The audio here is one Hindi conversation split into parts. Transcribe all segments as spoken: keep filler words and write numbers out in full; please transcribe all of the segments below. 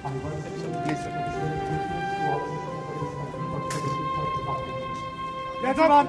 Please, sir. Gentlemen.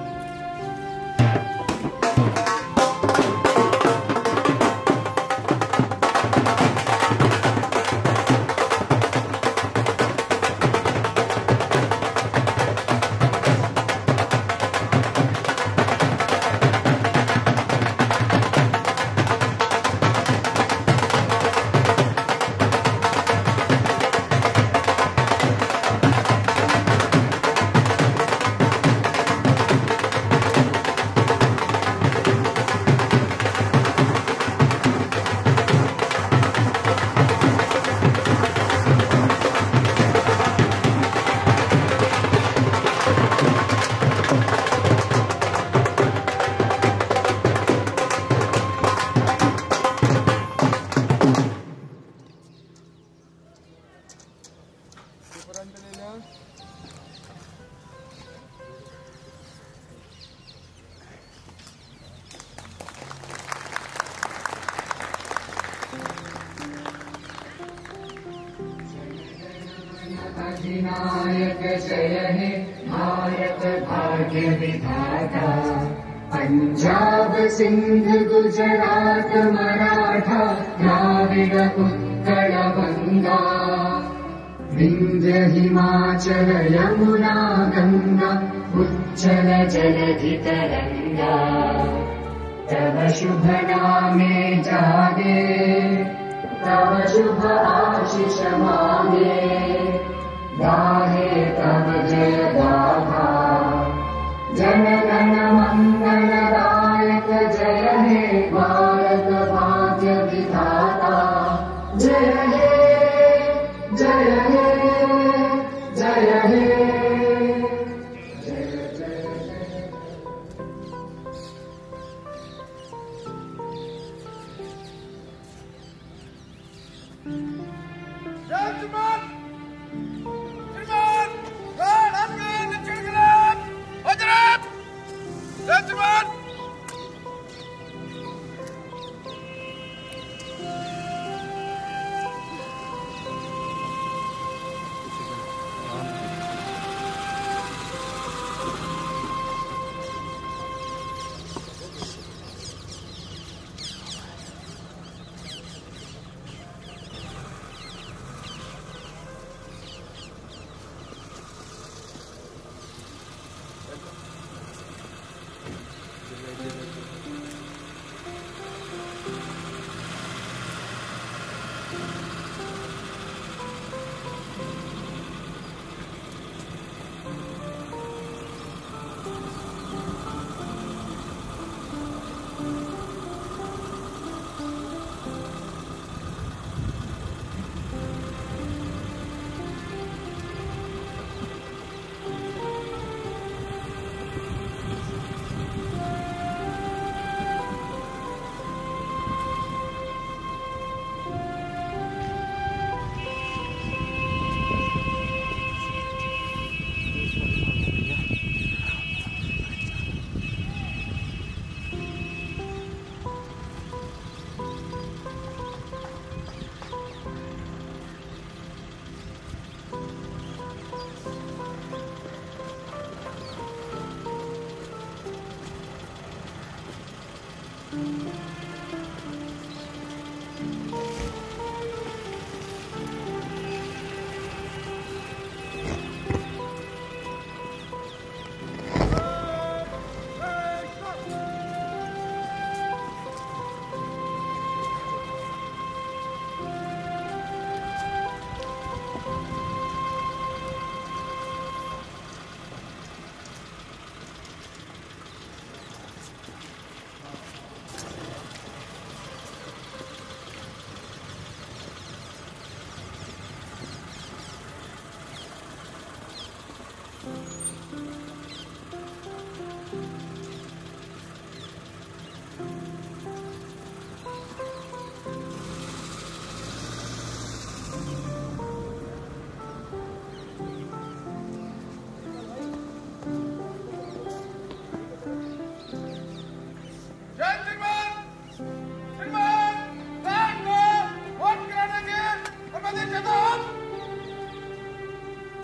अधिनायक जय हे भारत भाग्य विधाता। पंजाब सिंध गुजरात मराठा द्राविड उत्कल गंगा। विंध्य हिमाचल यमुना गंगा उच्चल जलधि तरंगा। तव शुभ नामे जागे तव शुभ आशीष मांगे। गाहे तव जय गाथा जन गण मंगलदायक जय हे भारत भाग्य विधाता। जय हे जय हे जय हे Gentlemen! Gentlemen! God, I'm going to check it out! Hold it up! Gentlemen! Gentlemen! Gentlemen! What can I get? What can I get?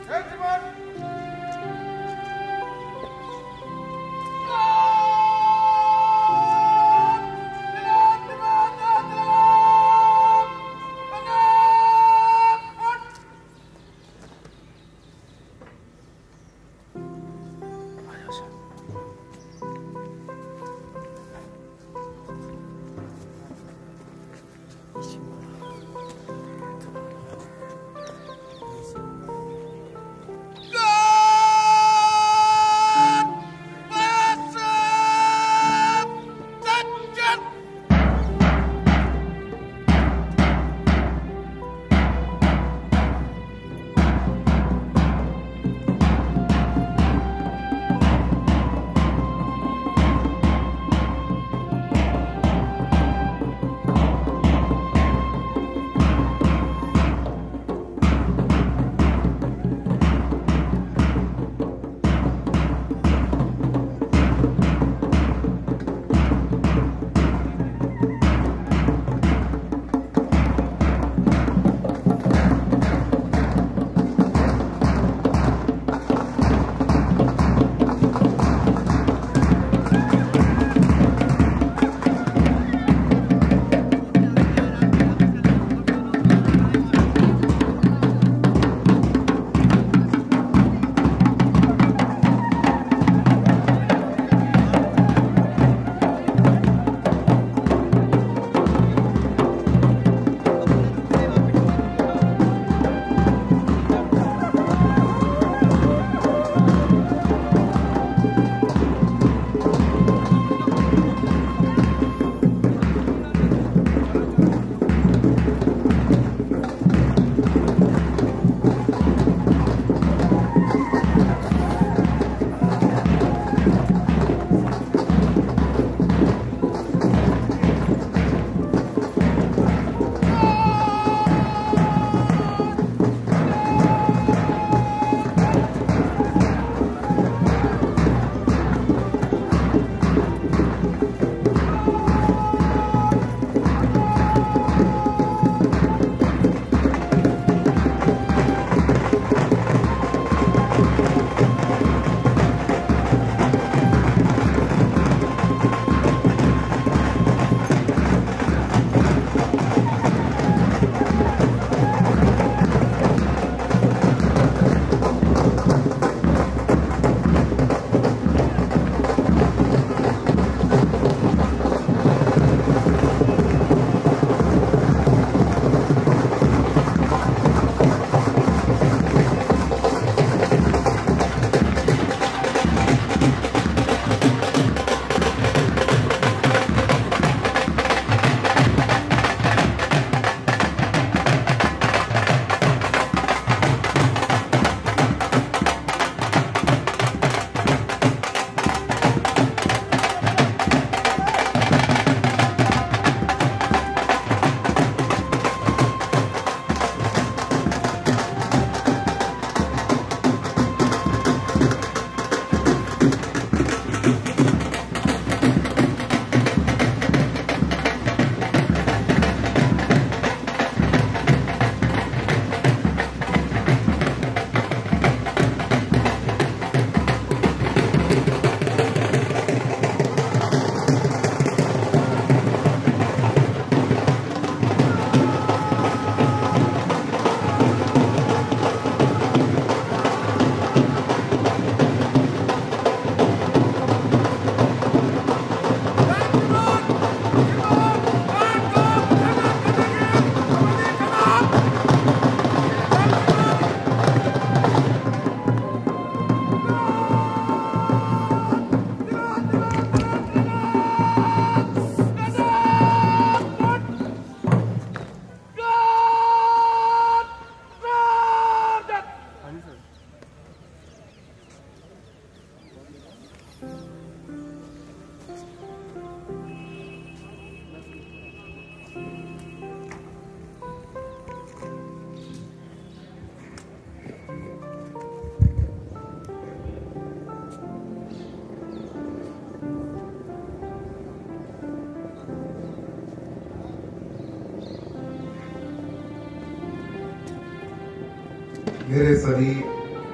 मेरे सभी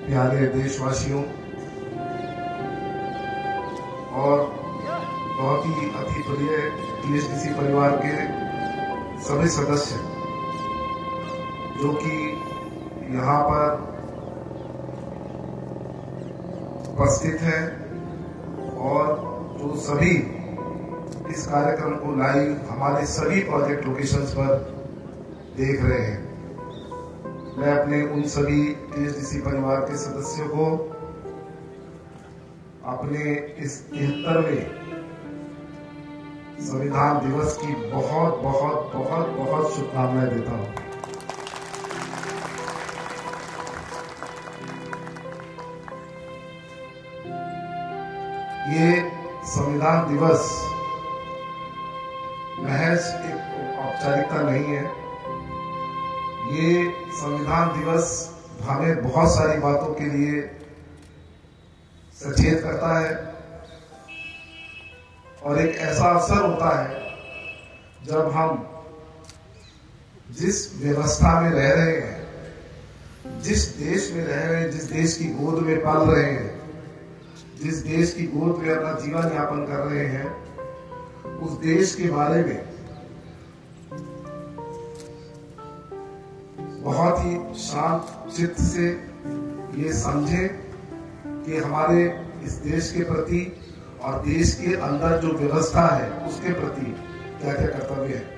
प्यारे देशवासियों और बहुत ही अति प्रिय टीएचडीसी परिवार के सभी सदस्य जो कि यहाँ पर उपस्थित हैं और जो सभी इस कार्यक्रम को लाइव हमारे सभी प्रोजेक्ट लोकेशंस पर देख रहे हैं। मैं अपने उन सभी टीएचडीसी परिवार के सदस्यों को अपने इस तिहत्तरवें संविधान दिवस की बहुत बहुत बहुत बहुत शुभकामनाएं देता हूं। ये संविधान दिवस महज एक औपचारिकता नहीं है। ये संविधान दिवस हमें बहुत सारी बातों के लिए सचेत करता है और एक ऐसा अवसर होता है जब हम जिस व्यवस्था में रह रहे हैं, जिस देश में रह रहे हैं, जिस देश की गोद में पल रहे हैं, जिस देश की गोद में अपना जीवन यापन कर रहे हैं, उस देश के बारे में बहुत ही शांत चित्त से ये समझे कि हमारे इस देश के प्रति और देश के अंदर जो व्यवस्था है उसके प्रति क्या क्या कर्तव्य है।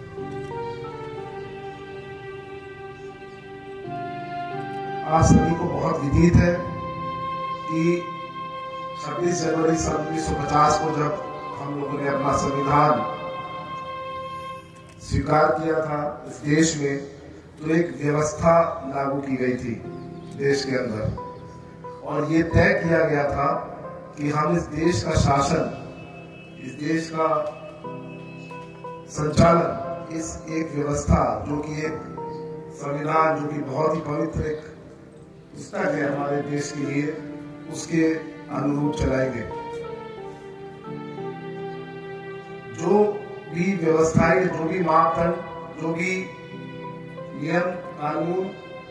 आप सभी को बहुत विदित है कि छब्बीस जनवरी सन उन्नीस सौ पचास को जब हम लोगों ने अपना संविधान स्वीकार किया था इस देश में, तो एक व्यवस्था लागू की गई थी देश के अंदर और ये तय किया गया था कि हम इस देश का शासन, इस देश का संचालन, इस एक व्यवस्था जो कि एक संविधान जो कि बहुत ही पवित्र एक पुस्तक है हमारे देश के लिए, उसके अनुरूप चलाएंगे। जो भी व्यवस्थाएं, जो भी मापदंड, जो भी नियम कानून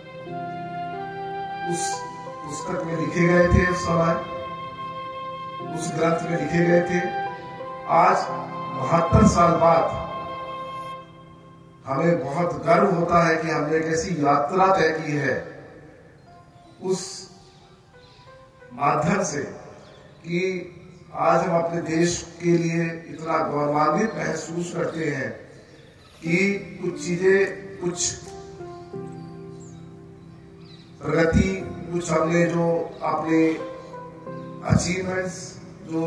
उस पुस्तक में लिखे गए थे, उस समय उस ग्रंथ में लिखे गए थे, आज बहत्तर साल बाद हमें बहुत गर्व होता है कि हमने एक ऐसी यात्रा तय की है उस माध्यम से कि आज हम अपने देश के लिए इतना गौरवान्वित महसूस करते हैं कि कुछ चीजें, कुछ प्रगति, कुछ हमने जो अपने अचीवमेंट्स जो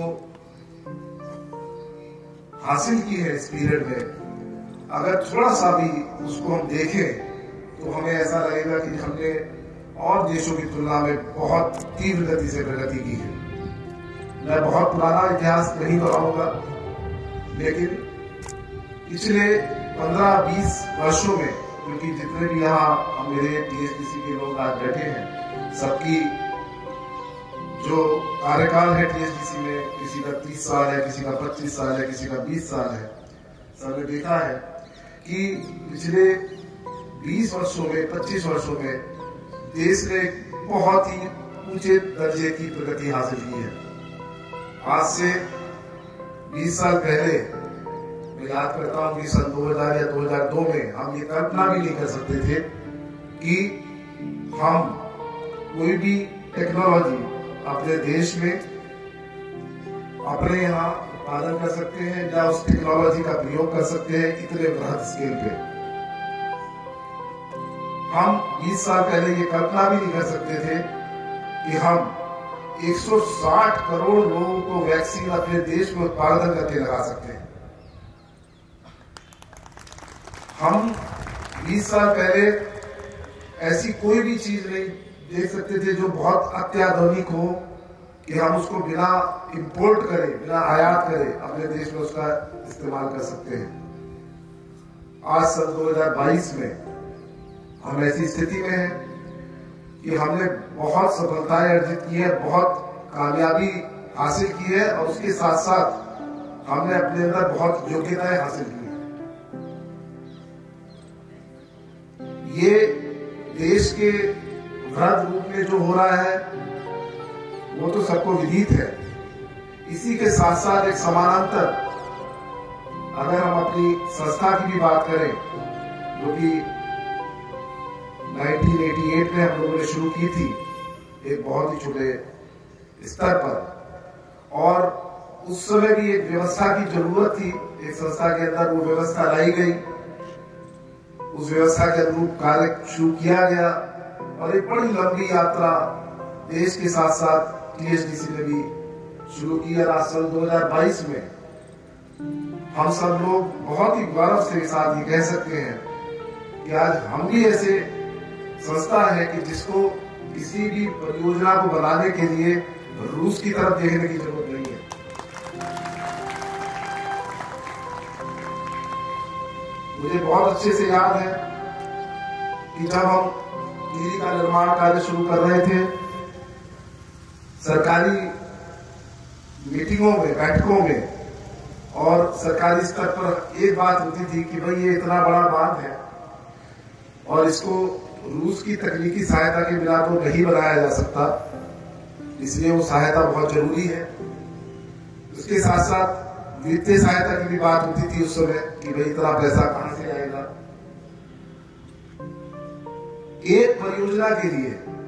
हासिल की है इस पीरियड में, अगर थोड़ा सा भी उसको हम देखें तो हमें ऐसा लगेगा कि हमने और देशों की तुलना में बहुत तीव्र गति से प्रगति की है। मैं बहुत पुराना इतिहास नहीं दोहराऊंगा, लेकिन पिछले पंद्रह बीस वर्षों में, क्योंकि जितने भी यहाँ मेरे टीएचडीसी के लोग आज बैठे हैं, सबकी जो कार्यकाल है टीएचडीसी में, किसी का तीस साल है, किसी का पच्चीस साल है, किसी का बीस साल है, सबने देखा है कि पिछले बीस वर्षों में, पच्चीस वर्षों में देश ने बहुत ही ऊंचे दर्जे की प्रगति हासिल की है। आज से बीस साल पहले मैं याद करता हूं कि सन दो हज़ार या दो हज़ार दो में हम ये कल्पना भी नहीं कर सकते थे कि हम कोई भी टेक्नोलॉजी अपने देश में अपने यहाँ उत्पादन कर सकते हैं या उस टेक्नोलॉजी का प्रयोग कर सकते हैं इतने बृहद स्केल पे। हम बीस साल पहले ये कल्पना भी नहीं कर सकते थे कि हम एक सौ साठ करोड़ लोगों को वैक्सीन अपने देश में उत्पादन करके लगा सकते हैं। हम बीस साल पहले ऐसी कोई भी चीज नहीं देख सकते थे जो बहुत अत्याधुनिक हो कि हम उसको बिना इंपोर्ट करें, बिना आयात करें अपने देश में उसका इस्तेमाल कर सकते हैं। आज सन दो हज़ार बाईस में हम ऐसी स्थिति में हैं कि हमने बहुत सफलताएं अर्जित की है, बहुत कामयाबी हासिल की है और उसके साथ साथ हमने अपने अंदर बहुत योग्यताएं हासिल की है। ये देश के वृहद रूप में जो हो रहा है वो तो सबको विदित है। इसी के साथ साथ एक समानांतर अगर हम अपनी संस्था की भी बात करें जो कि उन्नीस सौ अट्ठासी में हम लोगों ने शुरू की थी एक बहुत ही छोटे स्तर पर, और उस समय भी एक व्यवस्था की जरूरत थी। एक संस्था के अंदर वो व्यवस्था लाई गई, उस व्यवस्था के अनुरूप कार्य शुरू किया गया और एक बड़ी लंबी यात्रा देश के साथ साथ टीएचडीसी ने भी शुरू की। और आज सन दो हज़ार बाईस में हम सब लोग बहुत ही गौरव से साथ ये कह सकते हैं कि आज हम भी ऐसे संस्था है कि जिसको किसी भी परियोजना को बनाने के लिए रूस की तरफ देखने की जरूरत नहीं है। मुझे बहुत अच्छे से याद है कि जब हम टिहरी का निर्माण कार्य शुरू कर रहे थे, सरकारी मीटिंगों में, बैठकों में और सरकारी स्तर पर एक बात होती थी कि भाई ये इतना बड़ा बांध है और इसको रूस की तकनीकी सहायता के बिना तो नहीं बनाया जा सकता, इसलिए वो सहायता बहुत जरूरी है। उसके साथ साथ वित्तीय सहायता की भी बात होती थी उस समय कि भाई इतना पैसा कहां से आएगा। एक परियोजना के लिए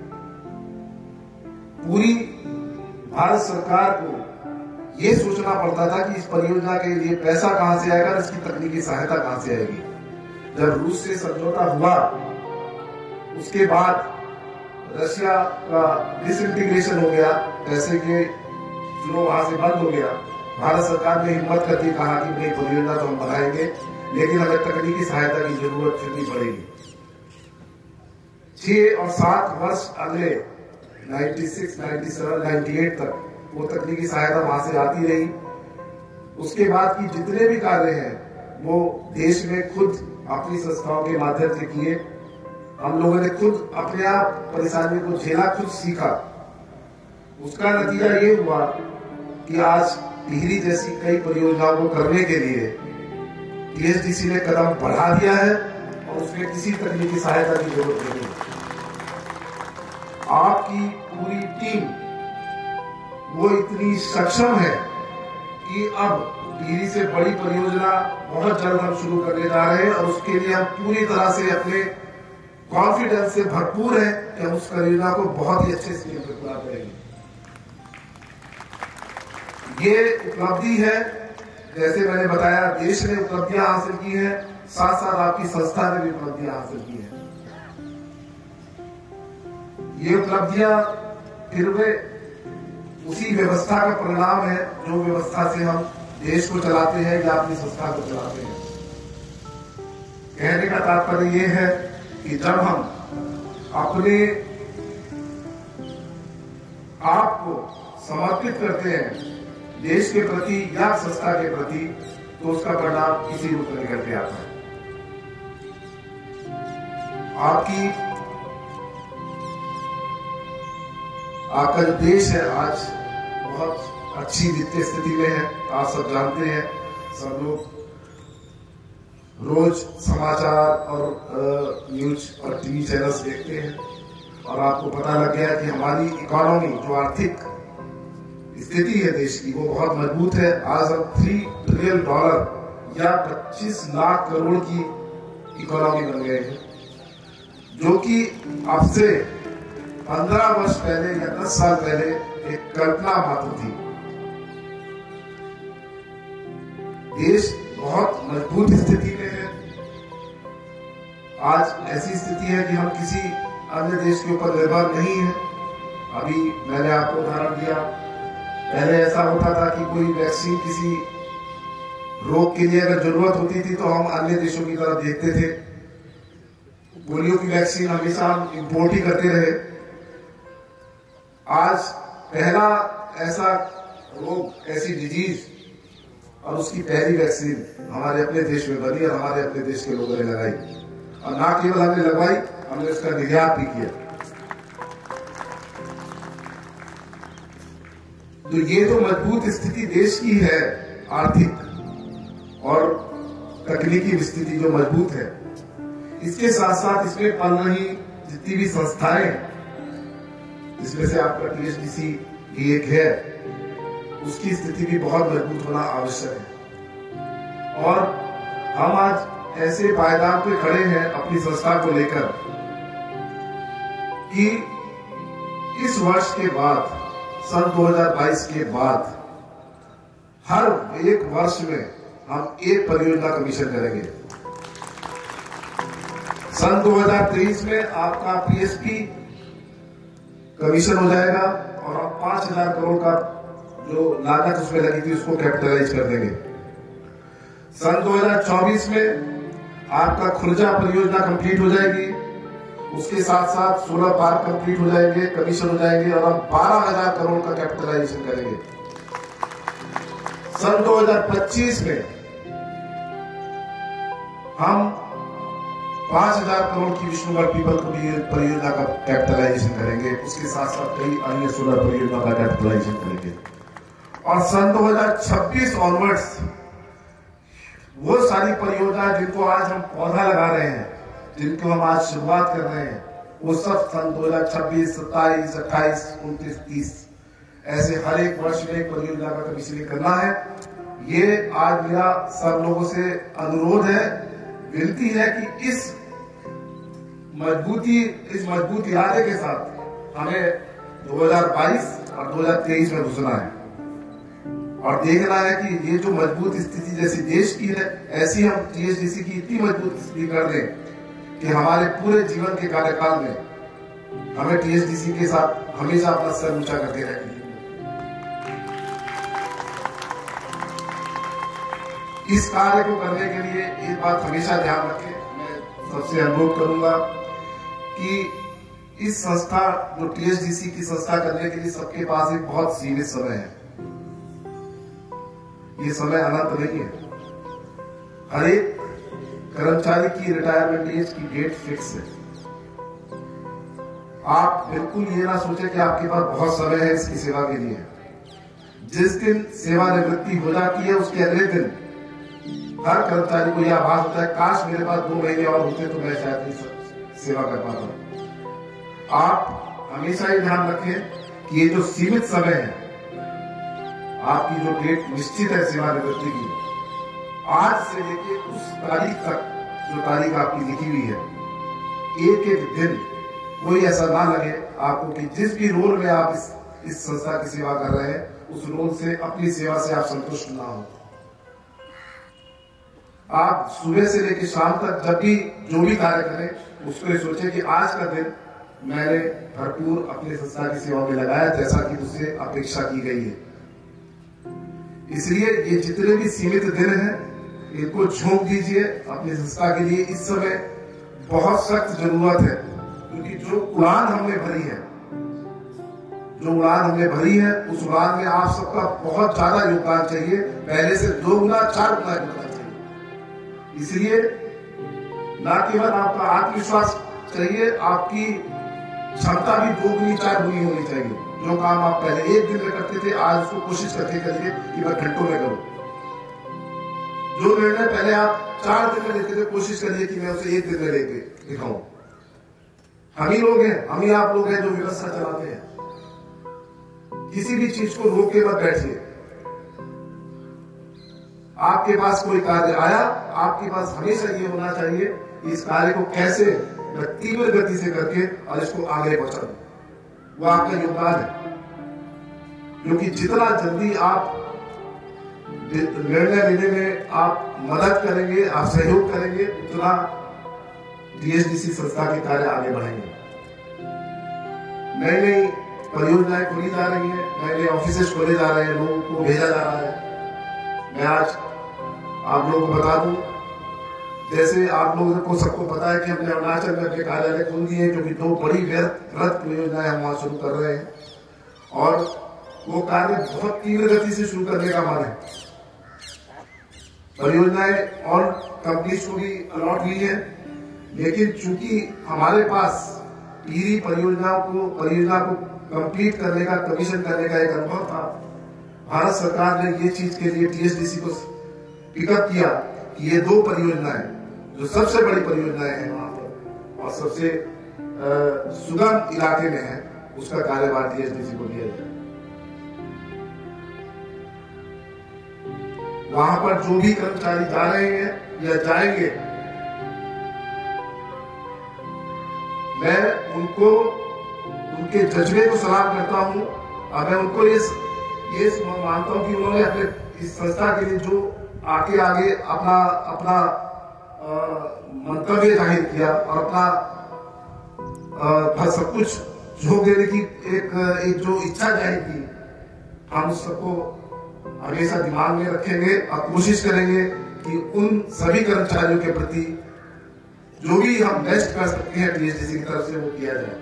पूरी भारत सरकार को यह सोचना पड़ता था कि इस परियोजना के लिए पैसा कहां से आएगा, इसकी तकनीकी सहायता कहां से आएगी। जब रूस से समझौता हुआ उसके बाद रशिया का डिसइंटीग्रेशन हो गया, पैसे के फ्लो वहां से बंद हो गया। भारत सरकार ने हिम्मत करके कहा कि नहीं, परियोजना तो हम बनाएंगे लेकिन हमें तकनीकी सहायता की जरूरत फिर भी पड़ेगी। छह और सात वर्ष अगले छियानवे, सत्तानवे, अट्ठानवे तक वो तकनीकी सहायता वहां से आती रही। उसके बाद की जितने भी कार्य हैं वो देश में खुद अपनी संस्थाओं के माध्यम से किए। हम लोगों ने खुद अपने आप परेशानी को झेला, खुद सीखा। उसका नतीजा ये हुआ कि आज टिहरी जैसी कई परियोजनाओं को करने के लिए टीएचडीसी ने कदम बढ़ा दिया है और उसमें किसी तकनीकी सहायता की जरूरत नहीं है। आपकी पूरी टीम वो इतनी सक्षम है कि अब टिहरी से बड़ी परियोजना बहुत जल्द हम शुरू करने जा रहे हैं और उसके लिए हम पूरी तरह से अपने कॉन्फिडेंस से भरपूर है कि हम उस परियोजना को बहुत ही अच्छे स्केल पर पूरा करेंगे। ये उपलब्धि है, जैसे मैंने बताया, देश ने उपलब्धियां हासिल की है, साथ साथ आपकी संस्था ने भी उपलब्धियां हासिल की है। ये उपलब्धियां फिर वे उसी व्यवस्था का परिणाम है जो व्यवस्था से हम देश को चलाते हैं या अपनी संस्था को चलाते हैं। कहने का तात्पर्य ये है कि जब हम अपने आप को समर्पित करते हैं देश के प्रति या संस्था के प्रति, तो उसका परिणाम इसी रूप में निकल के आता है। आपकी आपका जो देश है आज बहुत अच्छी वित्तीय स्थिति में है। आप सब जानते हैं, सब लोग रोज समाचार और न्यूज और टीवी चैनल्स देखते हैं और आपको पता लग गया कि हमारी इकोनॉमी, जो आर्थिक स्थिति है देश की, वो बहुत मजबूत है। आज हम थ्री ट्रिलियन डॉलर या पच्चीस लाख करोड़ की इकोनॉमी बन गए हैं, जो कि अब से पंद्रह वर्ष पहले या दस साल पहले एक कल्पना मात्र थी। देश बहुत मजबूत स्थिति में है। आज ऐसी स्थिति है कि हम किसी अन्य देश के ऊपर निर्भर नहीं है। अभी मैंने आपको उदाहरण दिया, पहले ऐसा होता था कि कोई वैक्सीन किसी रोग के लिए अगर जरूरत होती थी तो हम अन्य देशों की तरफ देखते थे। पोलियो की वैक्सीन हमेशा हम इंपोर्ट ही करते रहे। आज पहला ऐसा रोग, ऐसी डिजीज और उसकी पहली वैक्सीन हमारे अपने देश में बनी और हमारे अपने देश के लोगों ने लगाई, और ना केवल हमने लगवाई, हमने उसका निर्यात भी किया। तो ये तो मजबूत स्थिति देश की है, आर्थिक और तकनीकी स्थिति जो मजबूत है। इसके साथ साथ इसमें पल रही जितनी भी संस्थाएं जिसमें से आपका टीएचडीसी भी एक है, उसकी स्थिति भी बहुत मजबूत होना आवश्यक है। और हम आज ऐसे पायदान पे खड़े हैं अपनी संस्था को लेकर कि इस वर्ष के बाद, सन दो हज़ार बाईस के बाद, हर एक वर्ष में हम एक परियोजना कमीशन करेंगे। सन दो हज़ार तेईस में आपका पीएसपी कमीशन हो जाएगा और हम पांच हजार करोड़ का जो लागत उसमें लगी थी उसको कैपिटलाइज कर देंगे। सन दो हज़ार चौबीस में आपका खुर्जा परियोजना कंप्लीट हो जाएगी, उसके साथ साथ सोलह पार्क कंप्लीट हो जाएंगे, कमीशन हो जाएंगे और हम बारह हजार करोड़ का कैपिटलाइजेशन करेंगे। सन दो हज़ार पच्चीस में हम पांच हजार करोड़ की विष्णुगढ़ पीपल परियोजना का कैपिटलाइजेशन करेंगे, उसके साथ साथ कई अन्य सोलर परियोजना का कैपिटलाइजेशन करेंगे। और सन दो हज़ार छब्बीस ऑनवर्ड्स वो सारी परियोजना जिनको आज हम पौधा लगा रहे हैं, जिनको हम आज शुरुआत कर रहे हैं, वो सब सन दो हज़ार छब्बीस, सत्ताईस, अट्ठाईस, उनतीस, तीस ऐसे हर एक वर्ष में एक परियोजना का कमीशनिंग करना है। ये आज मेरा सब लोगों से अनुरोध है, विनती है कि इस मजबूती इस मजबूत इरादे के साथ हमें दो हज़ार बाईस और दो हज़ार तेईस में घुसना है और देखना है कि ये जो मजबूत स्थिति जैसी देश की है, ऐसी हम टीएचडीसी की इतनी मजबूत स्थिति कर दें कि हमारे पूरे जीवन के कार्यकाल में हमें टीएचडीसी के साथ हमेशा अपना सर ऊंचा करके रहना। इस कार्य को करने के लिए एक बात हमेशा ध्यान रखें, मैं सबसे अनुरोध करूंगा कि इस संस्था जो टीएचडीसी की संस्था करने के लिए सबके पास एक बहुत सीमित समय है। ये समय अनंत नहीं है। हर एक कर्मचारी की रिटायरमेंट एज की डेट फिक्स है। आप बिल्कुल ये ना सोचें कि आपके पास बहुत समय है इसकी सेवा के लिए। जिस दिन सेवानिवृत्ति हो जाती है उसके अगले दिन हर कर्मचारी को यह आभास होता है, काश मेरे पास दो महीने और होते तो मैं शायद सेवा कर पाता। आप हमेशा ये ध्यान रखें कि ये जो सीमित समय है, आपकी जो डेट निश्चित है सेवानिवृत्ति की, आज से लेके उस तारीख तक जो तारीख आपकी लिखी हुई है, एक एक दिन कोई ऐसा ना लगे आपको कि जिस भी रोल में आप इस, इस संस्था की सेवा कर रहे हैं, उस रोल से, अपनी सेवा से आप संतुष्ट ना हो। आप सुबह से लेकर शाम तक जब भी जो भी कार्य करें, उसको ये सोचें कि आज का दिन मैंने भरपूर अपने संस्था की सेवा में लगाया जैसा कि मुझसे अपेक्षा की गई है। इसलिए ये जितने भी सीमित दिन हैं, इनको झोंक दीजिए अपनी संस्था के लिए। इस समय बहुत सख्त जरूरत है, क्योंकि जो उड़ान हमने भरी है जो उड़ान हमने भरी है उस उड़ान में आप सबका बहुत ज्यादा योगदान चाहिए, पहले से दो गुना चार गुना योगदान चाहिए। इसलिए न केवल आपका आत्मविश्वास चाहिए, आपकी क्षमता भी दो गुनी चार गुनी होनी चाहिए। जो काम आप पहले एक दिन में करते थे, आज उसको कोशिश करके करिए कि मैं घंटों में करूं। जो निर्णय पहले आप चार दिन में लेते थे, कोशिश करिए कि मैं उसे एक दिन में लेके दिखाऊं। हम ही लोग हैं, हम ही आप लोग हैं जो व्यवस्था चलाते हैं। किसी भी चीज को रोक के मत बैठिए। आपके पास कोई कार्य आया, आपके पास हमेशा ये होना चाहिए कि इस कार्य को कैसे मैं तीव्र गति से करके और इसको आगे पहुंचा दूं। वो आपका योगदान है, क्योंकि जितना जल्दी आप निर्णय लेने में आप मदद करेंगे, आप सहयोग करेंगे, उतना टीएचडीसी संस्था के कार्य आगे बढ़ेंगे। नई नई परियोजनाएं खुली जा रही हैं, नए नए ऑफिसेस खोले जा रहे हैं, लोगों को भेजा जा रहा है। मैं आज आप लोगों को बता दूं, जैसे आप लोगों को सबको पता है कि हमने अरुणाचल में अपने कार्यालय खोल दिए हैं, क्योंकि दो बड़ी वृहद परियोजनाएं हम वहां शुरू कर रहे हैं और वो कार्य बहुत तीव्र गति से शुरू करने का मन है। परियोजनाएं और कंपनीज को भी अलॉट हुई है, लेकिन चूंकि हमारे पास टीरी परियोजनाओं को परियोजना को कंप्लीट करने का, कमीशन करने का एक अनुभव था, भारत सरकार ने ये चीज के लिए टीएचडीसी को पिकअप किया कि ये दो परियोजनाएं जो सबसे बड़ी परियोजनाएं हैं वहां पर और सबसे सुगम इलाके में है, उसका कार्यभार टीएचडीसी को दिया जाए। वहां पर जो भी कर्मचारी जा रहे हैं या जाएंगे, मैं उनको उनके जज्बे को सलाम करता हूं और मैं उनको ये ये मानता हूं कि उन्होंने अपने इस संस्था के लिए जो आगे आगे अपना अपना मंतव्य जाहिर किया और अपना आ, सब कुछ झोंक देने की एक एक जो इच्छा जाहिर की, हम उस सबको हमेशा दिमाग में रखेंगे और कोशिश करेंगे कि उन सभी कर्मचारियों के प्रति जो भी हम बेस्ट कर सकते हैं टीएचडीसी की तरफ से वो किया जाए।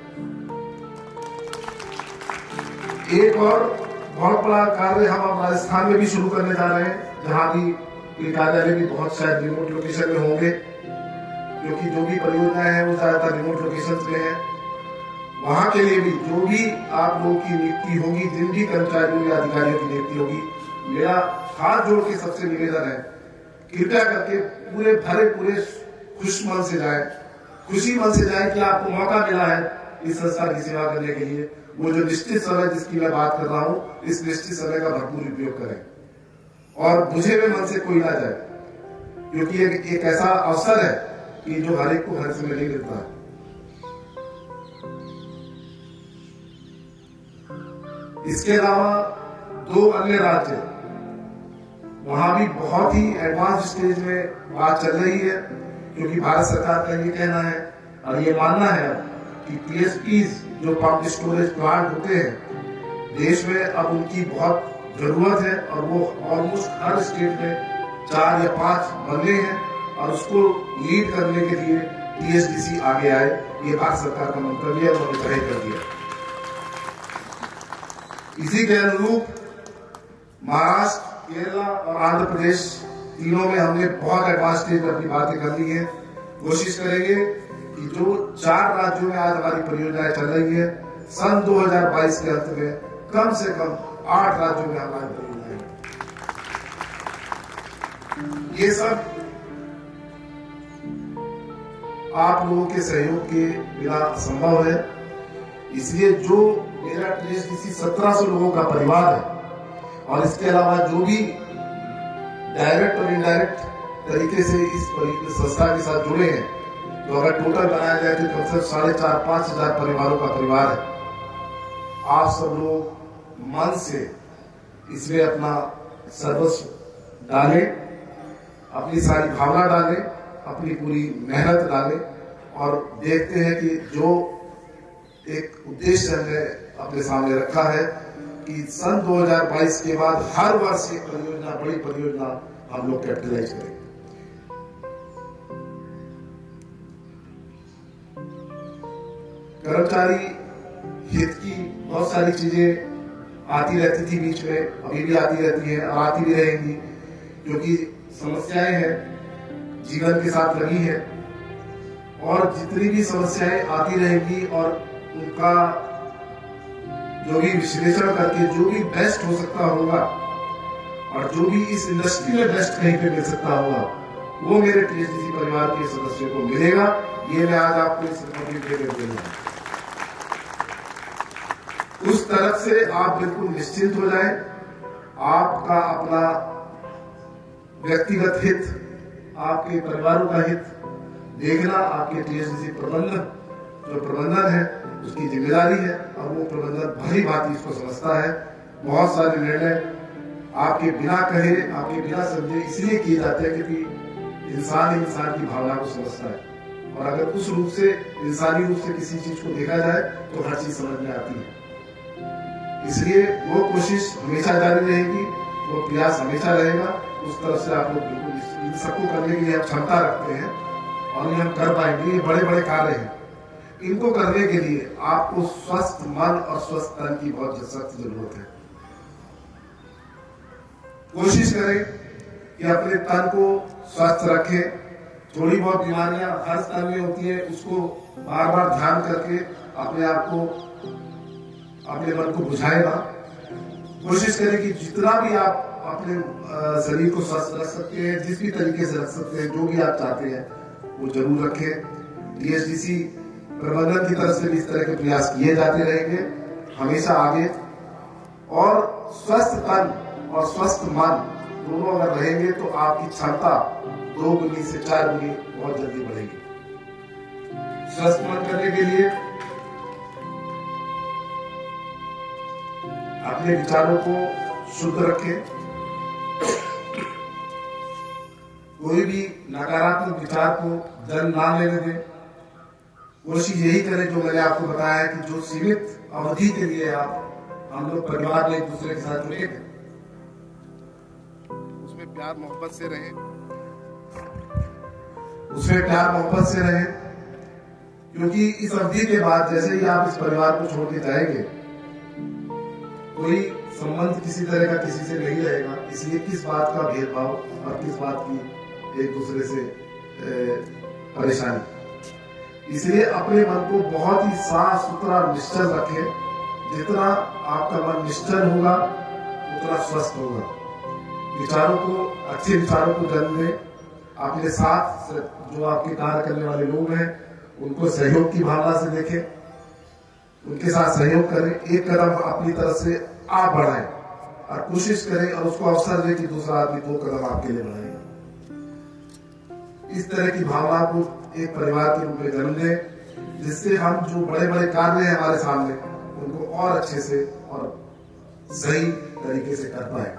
एक और बहुत बड़ा कार्य हम अब राजस्थान में भी शुरू करने जा रहे हैं, जहां भी कार्यालय भी बहुत शायद रिमोट लोकेशन में होंगे, क्योंकि जो भी परियोजनाएं हैं वो ज्यादातर रिमोट लोकेशन में है। वहां के लिए भी जो भी आप लोगों की नियुक्ति होगी, जिन भी कर्मचारियों या अधिकारियों की नियुक्ति होगी, मेरा हाथ जोड़ के सबसे निवेदन है, कृपया करके पूरे भरे पूरे खुश मन से जाए, खुशी मन से जाए कि आपको मौका मिला है इस संस्था की सेवा करने के लिए। वो जो निश्चित समय जिसकी मैं बात कर रहा हूं, इस निश्चित समय का भरपूर उपयोग करें और बुझे हुए मन से कोई ना जाए, क्योंकि एक, एक ऐसा अवसर है कि जो हर एक को हर समय नहीं मिलता है। इसके अलावा दो अन्य राज्य, वहां भी बहुत ही एडवांस स्टेज में बात चल रही है, क्योंकि भारत सरकार का ये कहना है और ये मानना है कि पीएसपीज जो पंप स्टोरेज प्लांट होते हैं देश में, अब उनकी बहुत जरूरत है और वो ऑलमोस्ट हर स्टेट में चार या पांच बनने हैं और उसको लीड करने के लिए टीएचडीसी आगे आए। ये भारत सरकार का मंतव्य है, उन्होंने जाहिर कर दिया। इसी के अनुरूप महाराष्ट्र, केरला और आंध्र प्रदेश तीनों में हमने बहुत एडवांस स्टेज में अपनी बातें कर ली है। कोशिश करेंगे कि जो चार राज्यों में आज हमारी परियोजनाएं चल रही है, सन दो हज़ार बाईस के अंत में कम से कम आठ राज्यों में हमारी परियोजनाएं, ये सब आप लोगों के सहयोग के बिना संभव है। इसलिए जो मेरा टीएचडीसी सत्रह सौ लोगों का परिवार है और इसके अलावा जो भी डायरेक्ट और इनडायरेक्ट तरीके से इस संस्था के साथ जुड़े हैं, तो अगर टोटल बनाया जाए तो कम से कम साढ़े चार पांच हजार परिवारों का परिवार है। आप सब लोग मन से इसमें अपना सर्वस्व डालें, अपनी सारी भावना डालें, अपनी पूरी मेहनत डालें और देखते हैं कि जो एक उद्देश्य हमने अपने सामने रखा है कि सन दो हज़ार बाईस के बाद हर वर्ष एक परियोजना, बड़ी परियोजना हम लोग कैपिटलाइज करेंगे। कर्मचारी हित की बहुत सारी चीजें आती रहती थी बीच में, अभी भी आती रहती हैं और आती भी रहेंगी, क्योंकि समस्याएं हैं, जीवन के साथ लगी है और जितनी भी समस्याएं आती रहेंगी और उनका जो भी विश्लेषण करके जो भी बेस्ट हो सकता होगा और जो भी इस इंडस्ट्री में बेस्ट कहीं पे मिल सकता होगा, वो मेरे टीएचडीसी परिवार के सदस्यों को मिलेगा। ये मैं आज आपको इस दे रहा हूं। उस तरफ से आप बिल्कुल निश्चिंत हो जाएं। आपका अपना व्यक्तिगत हित, आपके परिवारों का हित देखना आपके टीएचडीसी प्रबंधन जो प्रबंधन है उसकी जिम्मेदारी है और वो प्रबंधन भली भांति इसको समझता है। बहुत सारे निर्णय आपके बिना कहे, आपके बिना समझे इसलिए किए जाते हैं क्योंकि इंसान इंसान की भावना को समझता है और अगर उस रूप से इंसानी रूप से किसी चीज को देखा जाए तो हर चीज समझ में आती है। इसलिए वो कोशिश हमेशा जारी रहेगी, वो प्रयास हमेशा रहेगा। उस तरफ से आप लोग बिल्कुल इन सबको करने की क्षमता रखते हैं और ये हम कर पाएंगे। ये बड़े बड़े कार्य हैं, इनको करने के लिए आपको स्वस्थ मन और स्वस्थ तन की बहुत सख्त जरूरत है। कोशिश करें कि अपने तन को स्वस्थ रखें। थोड़ी बहुत बीमारियां हर तन में होती है, उसको बार बार ध्यान करके अपने आप को, अपने मन को बुझाएगा। कोशिश करें कि जितना भी आप अपने शरीर को स्वस्थ रख सकते हैं, जिस भी तरीके से रख सकते हैं, जो भी आप चाहते हैं वो जरूर रखें। टीएचडीसी प्रबंधन की तरफ से भी इस तरह के प्रयास किए जाते रहेंगे हमेशा आगे, और स्वस्थ तन और स्वस्थ मन दोनों अगर रहेंगे तो आपकी क्षमता दो गुनी से चार गुनी बहुत जल्दी बढ़ेगी। स्वस्थ मन करने के लिए अपने विचारों को शुद्ध रखें। कोई भी नकारात्मक विचार को जन्म ना लेने दें। कोशिश यही करें जो मैंने आपको बताया है कि जो सीमित अवधि के लिए आप हम लोग परिवार में एक दूसरे के साथ जुड़े थे, उसमें प्यार मोहब्बत से रहें, उसमें प्यार मोहब्बत से रहें, क्योंकि इस अवधि के बाद जैसे ही आप इस परिवार को छोड़ के जाएंगे, कोई संबंध किसी तरह का किसी से नहीं रहेगा। इसलिए किस बात का भेदभाव और किस बात की एक दूसरे से परेशानी। इसलिए अपने मन को बहुत ही साफ सुथरा निश्चल रखें। जितना आपका मन निश्चल होगा उतना स्वस्थ होगा। विचारों को, अच्छे विचारों को जन्म दें। अपने साथ जो आपके कार्य करने वाले लोग हैं उनको सहयोग की भावना से देखें, उनके साथ सहयोग करें। एक कदम अपनी तरफ से आप बढ़ाएं और कोशिश करें और उसको अवसर दें कि दूसरा आदमी दो कदम आपके लिए बढ़ाएगा। इस तरह की भावना को एक परिवार के रूप में जन्म दें, जिससे हम जो बड़े बड़े कार्य हैं हमारे सामने उनको और अच्छे से और सही तरीके से कर पाए।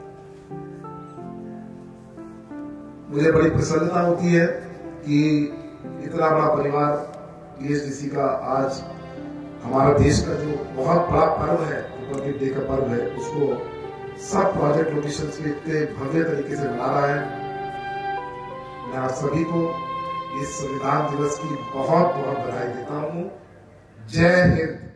मुझे बड़ी प्रसन्नता होती है कि इतना बड़ा परिवार पीएचडीसी का आज हमारा देश का जो बहुत बड़ा पर्व है, रिपब्लिक डे का पर्व है, उसको सब प्रोजेक्ट लोकेशंस में इतने भव्य तरीके से मना रहा है। मैं आप सभी को इस संविधान दिवस की बहुत बहुत बधाई देता हूँ। जय हिंद।